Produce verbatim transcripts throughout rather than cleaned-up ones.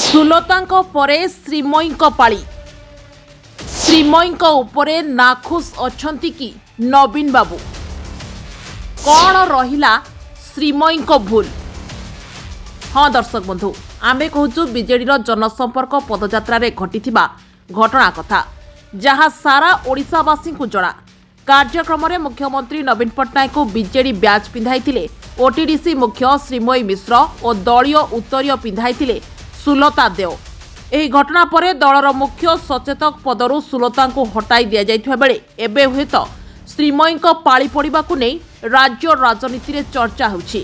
सुलतांको परे श्रीमयींको पाଳି श्रीमयींको उपरे नाखुश अछंती कि नवीन बाबू कौन रहिला श्रीमयींको भूल। हाँ दर्शक बंधु आमे कहूँ बीजेडीर जनसंपर्क पदयात्रा घटी घटना कथा जहाँ सारा ओडिशावासी को जड़ा। कार्यक्रम में मुख्यमंत्री नवीन पट्टनायक को बीजेडी ब्याज पिंधाई ओटीडीसी मुख्य श्रीमयी मिश्र और दलीय उत्तरीय पिंधाई सुलता देव। एही घटना परे दलर मुख्य सचेतक पदरु सुलता को हटाई दिया जाइथिबा बेले एबे हुएत श्रीमयी पाଳି पड़िबाकु नहीं राज्य राजनीति रे चर्चा होछि।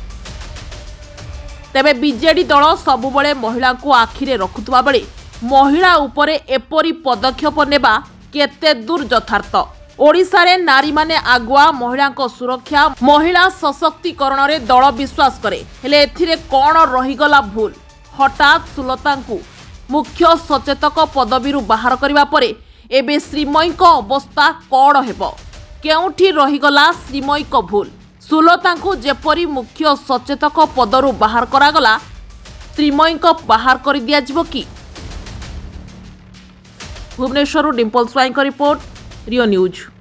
तेबे बीजेडी दल सबुबले महिला को आखिरे रखुतबा बेले महिला उपरे एपरी पदक्षेप नेबा केते दूर यथार्थ। ओडिशा रे नारी माने आगुआ महिला सुरक्षा महिला सशक्तिकरण रे दल विश्वास करे हेले एथिरे कोन रहीगला भूल। हठात सुलता को मुख्य सचेतक पदवी बाहर करने परे एबे श्रीमयी अवस्था कौन हेबो केउठी रहीगला श्रीमयी भूल। सुलता को जेपरी मुख्य सचेतक पदरु बाहर करागला श्रीमयी बाहर कर दिया जिवो कि। भुवनेश्वर डिम्पल स्वाई रिपोर्ट रियो न्यूज।